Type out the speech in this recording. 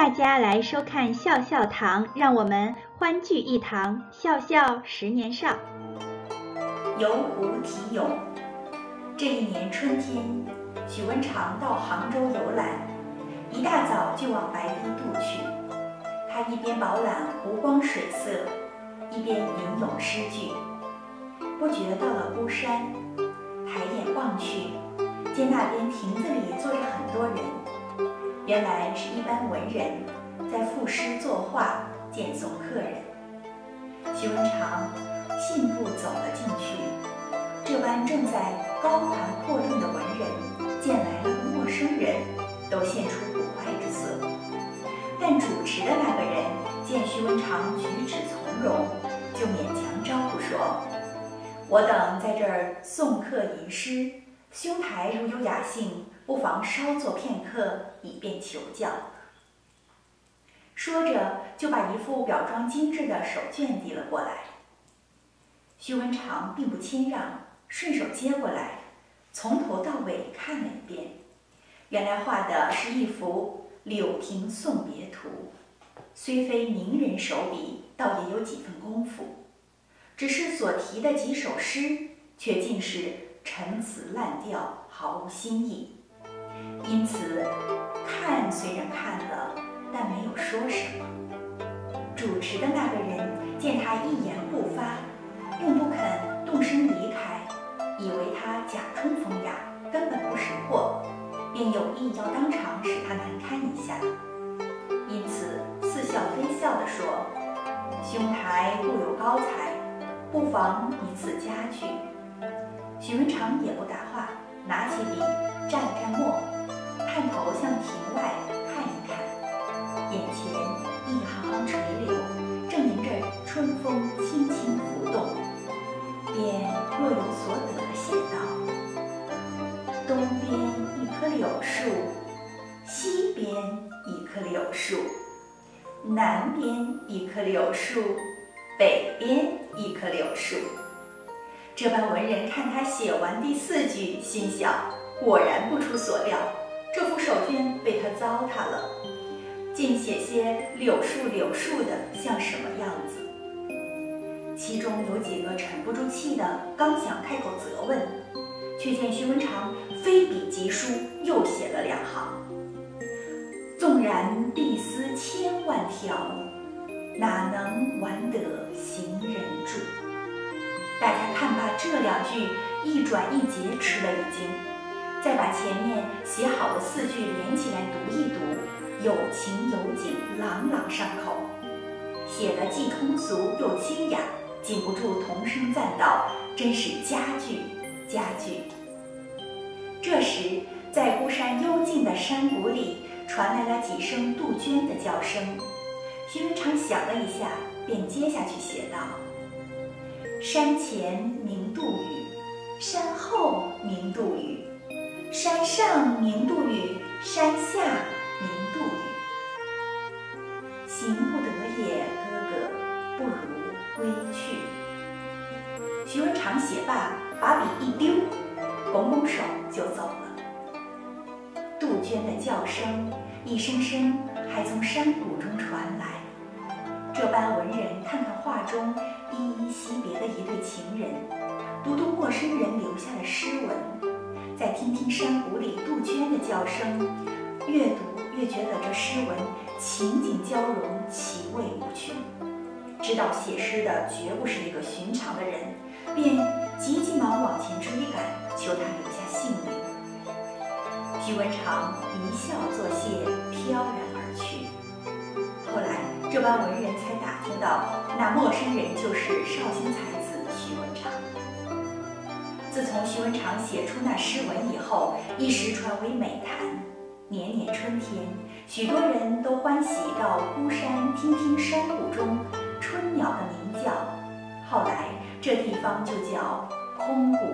大家来收看笑笑堂，让我们欢聚一堂，笑笑10年少。 游湖题咏。这一年春天，许文长到杭州游览，一大早就往白堤渡去。他一边饱览湖光水色，一边吟咏诗句。不觉到了孤山，抬眼望去，见那边亭子里坐着很多人，原来是一班文人在赋诗作画，见送客人。许文长信步走了进去，这班正在高谈阔论的文人见来了个陌生人，都现出不快之色。但主持的那个人见许文长举止从容，就勉强招呼说：“我等在这儿送客吟诗，兄台如有雅兴，不妨稍坐片刻，以便求教。”说着，就把一副裱装精致的手绢递了过来。许文长并不谦让，顺手接过来，从头到尾看了一遍。原来画的是一幅《柳亭送别图》，虽非名人手笔，倒也有几分功夫。只是所题的几首诗，却尽是陈词滥调，毫无新意。因此，看虽然看了，但没有说什么。主持的那个人见他一言不发，又不肯动身离开，以为他假充风雅，根本不识货，便有意要当场使他难堪一下。因此似笑非笑地说：“兄台固有高才，不妨以此佳句。”许文长也不答话，拿起笔蘸了蘸墨，探头向亭外看一看，眼前一行行垂柳正迎着春风轻轻拂动，便若有所得地写道：“东边一棵柳树，西边一棵柳树，南边一棵柳树，北边一棵柳树。”这班文人看他写完第4句，心想：果然不出所料，这幅手绢被他糟蹋了，竟写些柳树柳树的，像什么样子？其中有几个沉不住气的，刚想开口责问，却见许文长飞笔疾书，又写了2行：“纵然地丝千万条，哪能玩得行人住。”大家看罢这2句，一转一截，吃了一惊，再把前面写好的4句连起来读一读，有情有景，朗朗上口，写得既通俗又清雅，禁不住同声赞道：“真是佳句，佳句。”这时，在孤山幽静的山谷里，传来了几声杜鹃的叫声。许文长想了一下，便接下去写道：“山前鸣杜宇，山后鸣杜宇，山上鸣杜宇，山下鸣杜宇。行不得也，哥哥，不如归去。”许文长写罢，把笔一丢，拱拱手就走了。杜鹃的叫声一声声还从山谷中传来。这班文人看看画中依依惜别的一对情人，读读陌生人留下的诗文，再听听山谷里杜鹃的叫声，越读越觉得这诗文情景交融，其味无穷。知道写诗的绝不是一个寻常的人，便急急忙往前追赶，求他留下姓名。许文长一笑作谢，飘然而去。后来这班文人才打听到，那陌生人就是绍兴才子许文长。自从许文长写出那诗文以后，一时传为美谈。年年春天，许多人都欢喜到孤山听听山谷中春鸟的鸣叫。后来这地方就叫空谷